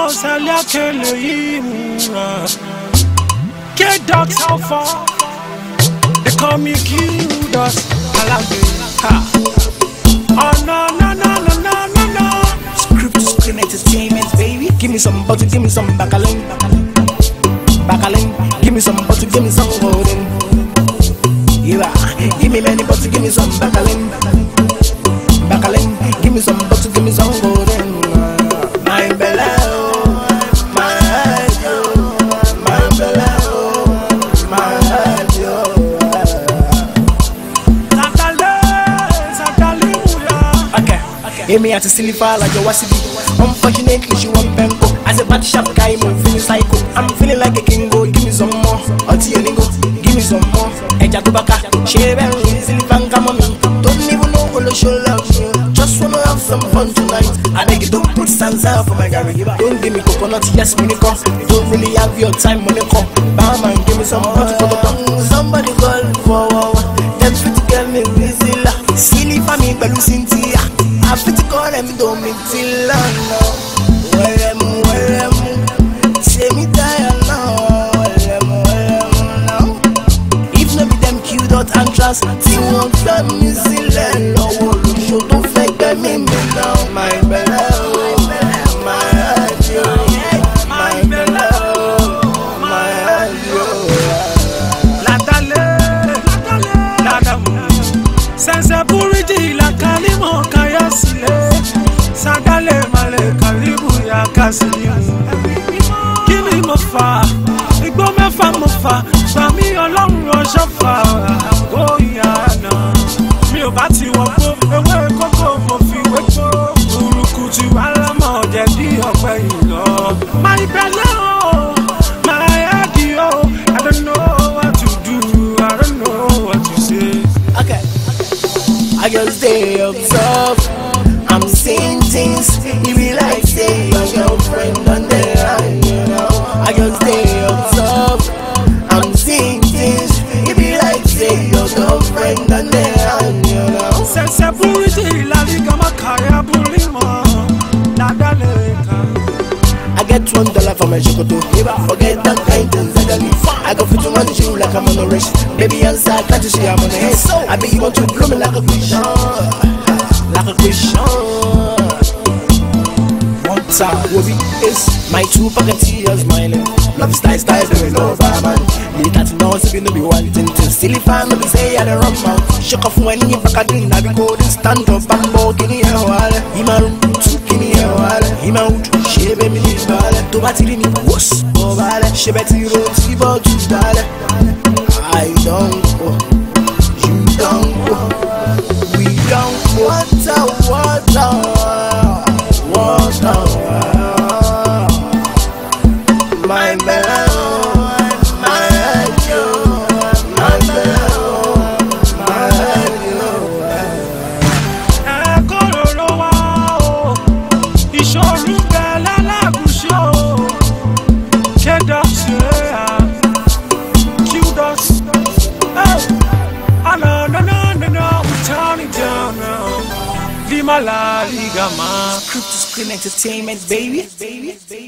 salia Kedox how far? They call me QDot. I love it. Oh no no no no no no no. Screen entertainment, baby. Give me some butter, give me some bacalling. Give me some butter, give me some golden. Yeah, give me many butter, give me some bacalling. Give me some butter, give me some golden. My bella, my heart, my bella, my heart, okay. Hear me at a silly file like your wasibi. Unfortunately, she won't bempo. As a bad sharp guy, I'm feeling psycho. I'm feeling like a king. Go, give me some more. Give me some more. Ejakubaka, shave and silly fan, come on me. Don't even know all the show love me. Just wanna have some fun tonight. I beg you, don't put stanza for my garage. Don't give me coconut, yes, Monica. Don't really have your time, Monica. Bam, man, give me some hot for the tongue. Somebody call for them fit to get me busy. Silly for me, but Cynthia. I fit to call them, don't make till I know. Well, say me tired now. Now. If not be them QDot and trust, see what them is in no one show to fake them in me now. My bella, my heart, my bella, my heart, Sense purity la kalimo kaya sile. Sadale male kalibu ya kasili. Kimi mofa, igbo mefa mofa. Sami Ọlọ́run ọṣọfa, goyana. Mi ò bá ti wọgbó, ewé kókó mo fi wépo. Urukutu alama ọ̀jẹ̀ di ọ̀pẹ ìlọ. My belle, my head, I don't know what to do, I don't know what to say. Okay. I just stay observed. I'm seeing things. You be like say your girlfriend on the line, you know. I just stay observed. I'm seeing things. You be like say your girlfriend on the line, you know. Sense purity la liga makaya bulima. I get $1 for my chocolate. Forget that kind of thing. I go fit to one shoe like I'm on a race. Baby answer, can't you see I'm on the head? I bet you want to blow me like a Christian. Like a Christian. One time, Wobi is my 2 pocket tears smiling. Love style, doing over, man. You got to know if you know be wanting to. Silly fan, let me say I don't run out. Shook off when you back again. I be golden stand up and ball, give me a while. Imaru, give me a while. Imaru, shebe me the ball. To battery me, whoosh, oh, ball. Shebe tiro, tibo, to ball. I don't go. You don't go. We don't go. Water. My bella, my head, my bella, my head, Kedox, QDot. No, we turn it down now. Lima la liga, man. Screen entertainment, baby.